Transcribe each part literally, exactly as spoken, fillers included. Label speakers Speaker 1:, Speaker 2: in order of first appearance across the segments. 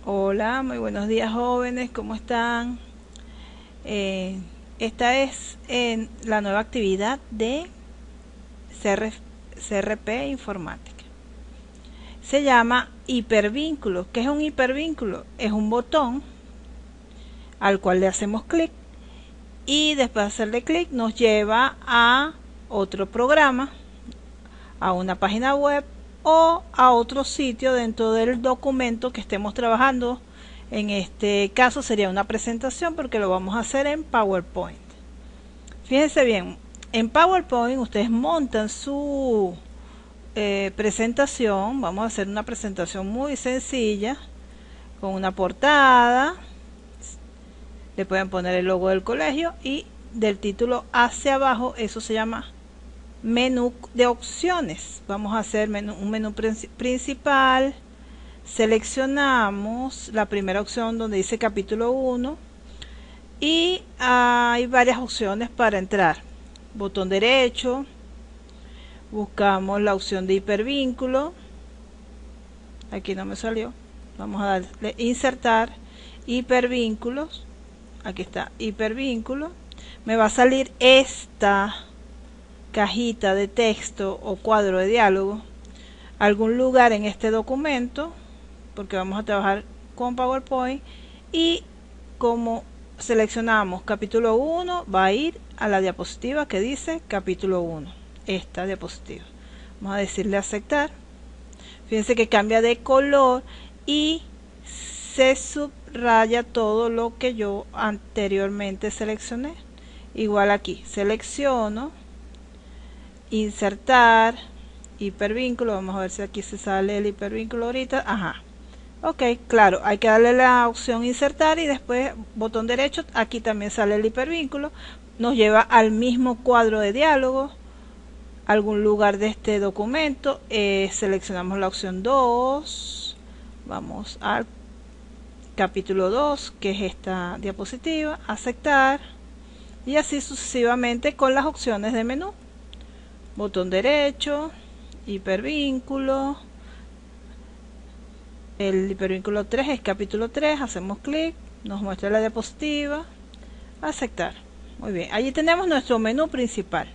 Speaker 1: Hola, muy buenos días jóvenes, ¿cómo están? Eh, esta es eh, la nueva actividad de C R, C R P Informática. Se llama hipervínculo. ¿Qué es un hipervínculo? Es un botón al cual le hacemos clic y después de hacerle clic nos lleva a otro programa, a una página web o a otro sitio dentro del documento que estemos trabajando. En este caso sería una presentación porque lo vamos a hacer en PowerPoint. Fíjense bien, en PowerPoint ustedes montan su eh, presentación. Vamos a hacer una presentación muy sencilla con una portada. Le pueden poner el logo del colegio y del título hacia abajo, eso se llama menú de opciones. Vamos a hacer menú, un menú principal. Seleccionamos la primera opción donde dice capítulo uno y hay varias opciones para entrar. Botón derecho, buscamos la opción de hipervínculo. Aquí no me salió. Vamos a darle insertar hipervínculos. Aquí está hipervínculo. Me va a salir esta cajita de texto o cuadro de diálogo, algún lugar en este documento, porque vamos a trabajar con PowerPoint, y como seleccionamos capítulo uno, va a ir a la diapositiva que dice capítulo uno, esta diapositiva. Vamos a decirle aceptar. Fíjense que cambia de color y se subraya todo lo que yo anteriormente seleccioné. Igual aquí, selecciono insertar hipervínculo. Vamos a ver si aquí se sale el hipervínculo ahorita. Ajá. Ok, claro, hay que darle la opción insertar y después botón derecho. Aquí también sale el hipervínculo. Nos lleva al mismo cuadro de diálogo, algún lugar de este documento. Eh, seleccionamos la opción dos. Vamos al capítulo dos, que es esta diapositiva. Aceptar. Y así sucesivamente con las opciones de menú. Botón derecho, hipervínculo, el hipervínculo tres es capítulo tres, hacemos clic, nos muestra la diapositiva, aceptar. Muy bien, allí tenemos nuestro menú principal.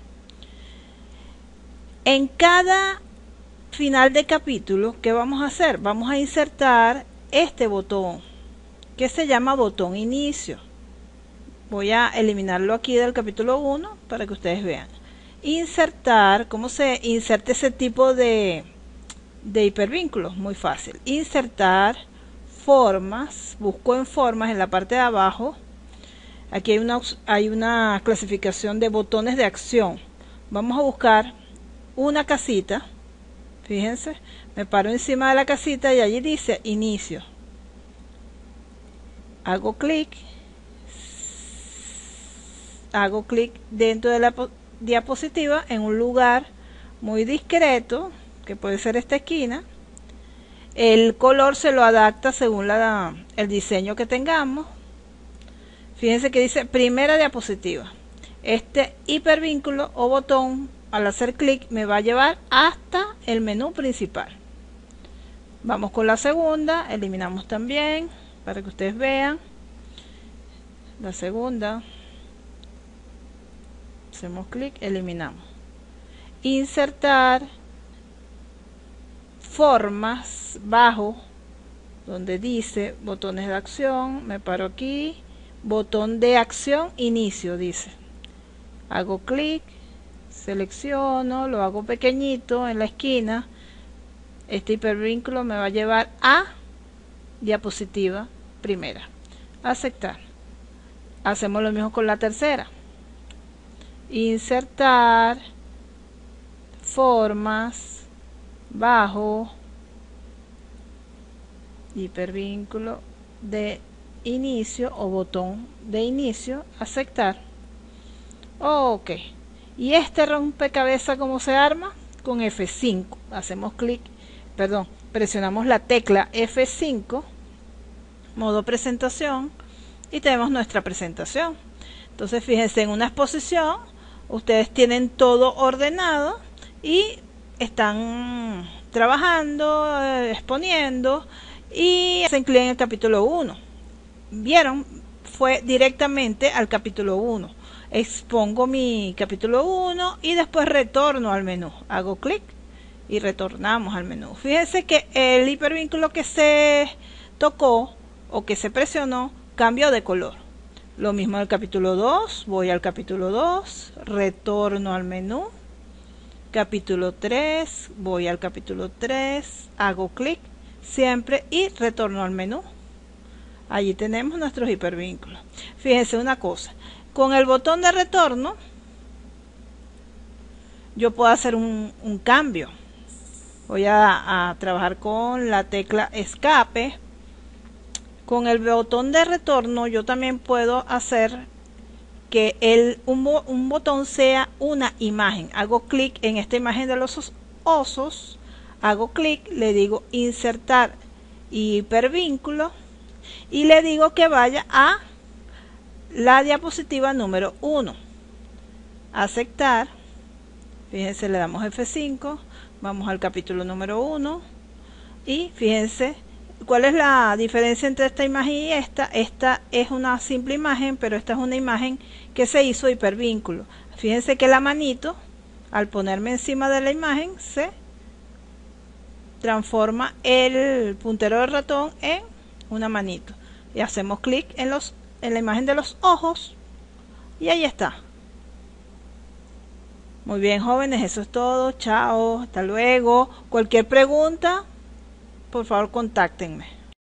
Speaker 1: En cada final de capítulo, ¿qué vamos a hacer? Vamos a insertar este botón, que se llama botón inicio. Voy a eliminarlo aquí del capítulo uno para que ustedes vean. Insertar, ¿cómo se inserta ese tipo de, de hipervínculos? Muy fácil. Insertar formas, busco en formas en la parte de abajo. Aquí hay una, hay una clasificación de botones de acción. Vamos a buscar una casita. Fíjense, me paro encima de la casita y allí dice inicio. Hago clic. Hago clic dentro de la diapositiva en un lugar muy discreto, que puede ser esta esquina. El color se lo adapta según la, el diseño que tengamos. Fíjense que dice primera diapositiva. Este hipervínculo o botón, al hacer clic, me va a llevar hasta el menú principal. Vamos con la segunda, eliminamos también para que ustedes vean la segunda. Hacemos clic, eliminamos. Insertar formas, bajo donde dice botones de acción, me paro aquí, botón de acción inicio dice. Hago clic, selecciono, lo hago pequeñito en la esquina. Este hipervínculo me va a llevar a diapositiva primera. Aceptar. Hacemos lo mismo con la tercera. Insertar formas, bajo, hipervínculo de inicio o botón de inicio, aceptar. Ok, y este rompecabezas, ¿cómo se arma? Con F cinco. Hacemos clic, perdón, presionamos la tecla F cinco, modo presentación, y tenemos nuestra presentación. Entonces fíjense, en una exposición ustedes tienen todo ordenado y están trabajando, eh, exponiendo, y hacen clic en el capítulo uno. ¿Vieron? Fue directamente al capítulo uno. Expongo mi capítulo uno y después retorno al menú. Hago clic y retornamos al menú. Fíjense que el hipervínculo que se tocó o que se presionó cambió de color. Lo mismo en el capítulo dos. Voy al capítulo dos, retorno al menú. Capítulo tres, voy al capítulo tres, hago clic siempre y retorno al menú. Allí tenemos nuestros hipervínculos. Fíjense una cosa, con el botón de retorno yo puedo hacer un, un cambio. Voy a, a trabajar con la tecla escape. Con el botón de retorno yo también puedo hacer que el, un, un botón sea una imagen. Hago clic en esta imagen de los osos, hago clic, le digo insertar hipervínculo y le digo que vaya a la diapositiva número uno. Aceptar. Fíjense, le damos F cinco, vamos al capítulo número uno y fíjense cuál es la diferencia entre esta imagen y esta. Esta es una simple imagen, pero esta es una imagen que se hizo hipervínculo. Fíjense que la manito, al ponerme encima de la imagen, se transforma el puntero del ratón en una manito. Y hacemos clic en, los, en la imagen de los ojos y ahí está. Muy bien, jóvenes, eso es todo. Chao, hasta luego. Cualquier pregunta, por favor, contáctenme.